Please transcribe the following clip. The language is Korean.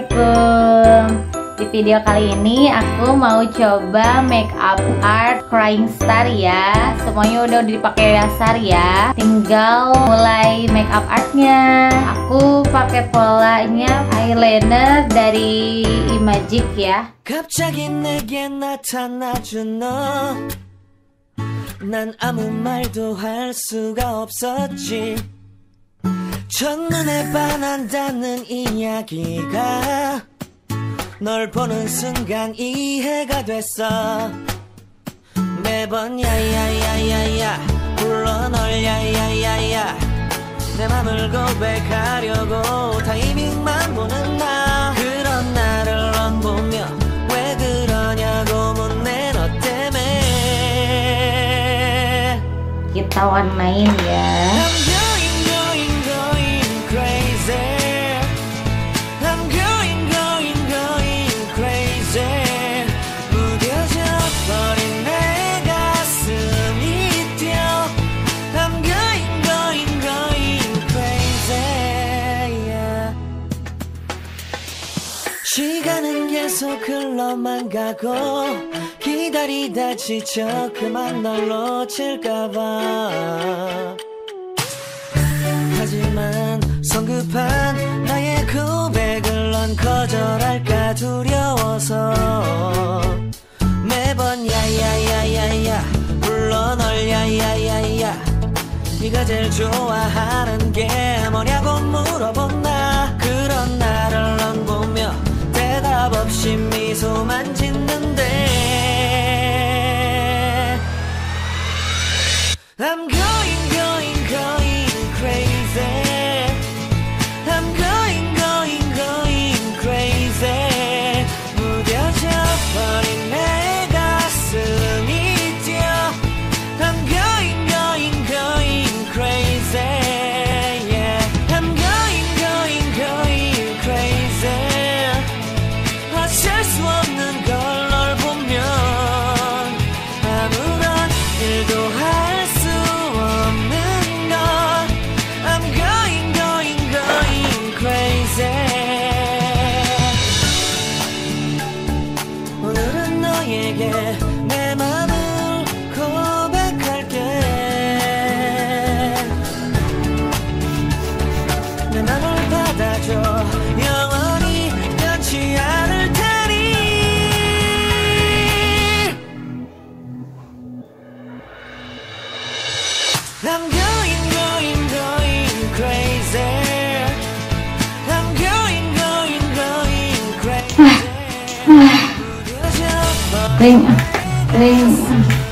Assalamualaikum. Di video kali ini aku mau coba make up art Crying Star ya. Semuanya udah dipakai dasar ya. Tinggal mulai make up artnya. Aku pakai polanya eyeliner dari Imagic ya. 갑자기 내게 나타나준 너, 난 아무 말도 할 수가 없었지. 첫눈에 반한다는 이야기가 널 보는 순간 이해가 됐어. 매번 야야야야야 불러 널 야야야야 내 맘을 고백하려고 타이밍만 보는 나. 그런 나를 넌 보며 왜 그러냐고 묻네 너 때문에. Kita warnain ya. 시간은 계속 흘러만 가고 기다리다 지쳐 그만 널 놓칠까봐. 하지만 성급한 나의 고백을 넌 거절할까 두려워서 매번 야야야야야 불러 널 야야야야 네가 제일 좋아하는 게 뭐냐고 물어본 나. 그런 나를 넌 보며 대답 없이 미소만 짓는데 I'm going going going crazy. I'm going going going crazy. 무뎌져 버린 내 가슴이 뛰어 I'm going going going crazy. Yeah I'm going going going crazy. 어쩔 수 없는 걸 널 보면 아무런 일도 할 수 없는 걸 I'm going going going crazy. 오늘은 너에게 내 맘을 고백할게. 내 맘을 받아줘 영원히 변치 않을 테니. I'm going going going crazy. I'm going going going crazy. Kering, kering.